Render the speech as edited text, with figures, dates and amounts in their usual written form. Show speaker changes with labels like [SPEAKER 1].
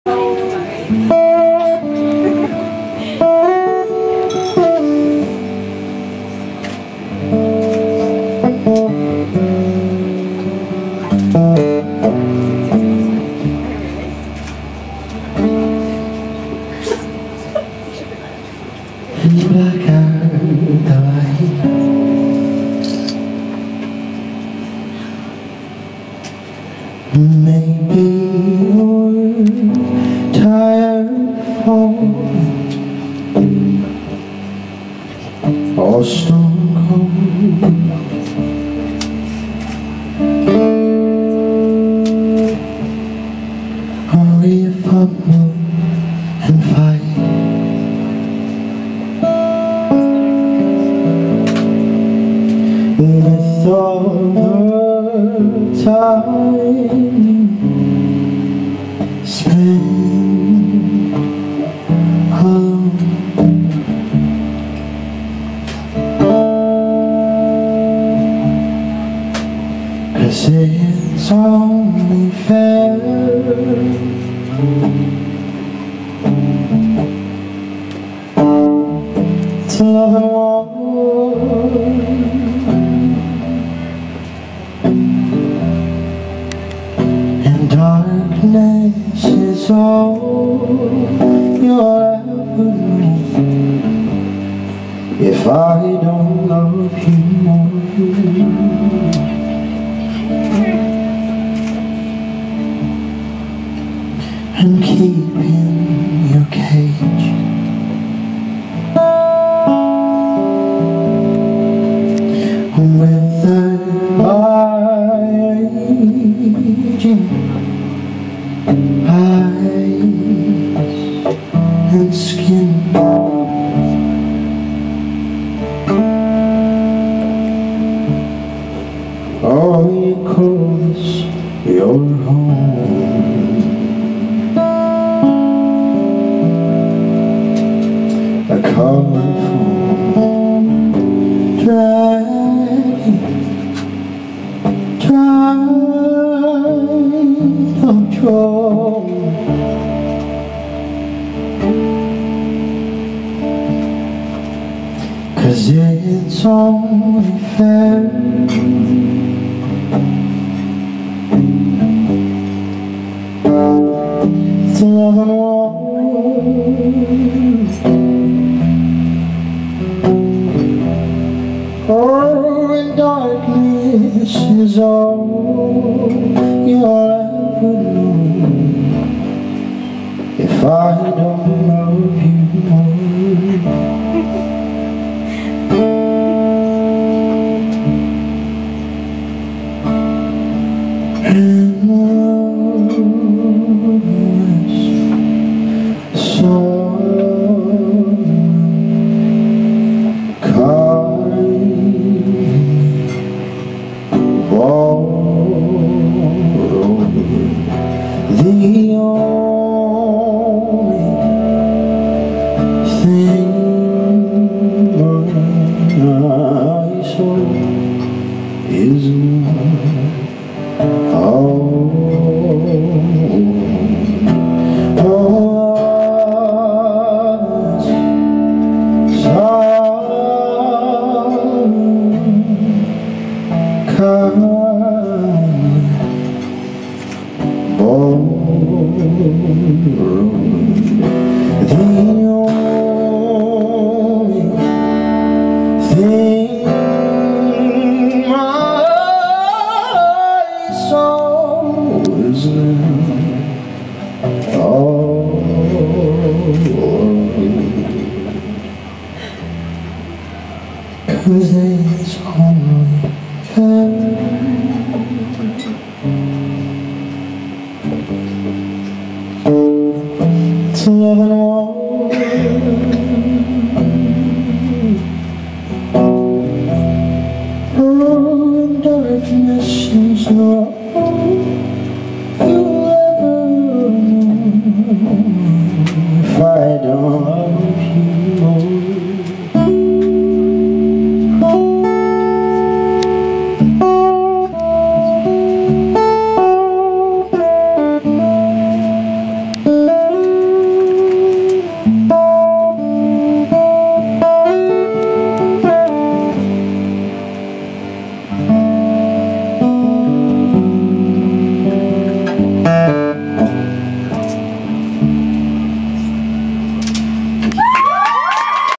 [SPEAKER 1] Maybe you're tired or stone cold. Or you fumble and fight. With all the time spent alone, 'cause it's only fair to love and want, and darkness is all you'll ever know if I don't love you more. And keep in your cage with the raging eyes and skin. Oh, you call this your home, a colorful dragon tried of trouble. 'Cause it's only fair to love and want. Oh, and darkness is all you'll ever know if I don't love you more. And loveless someone kind borrowed the only thing my soul is not. Cause it's only fair to love and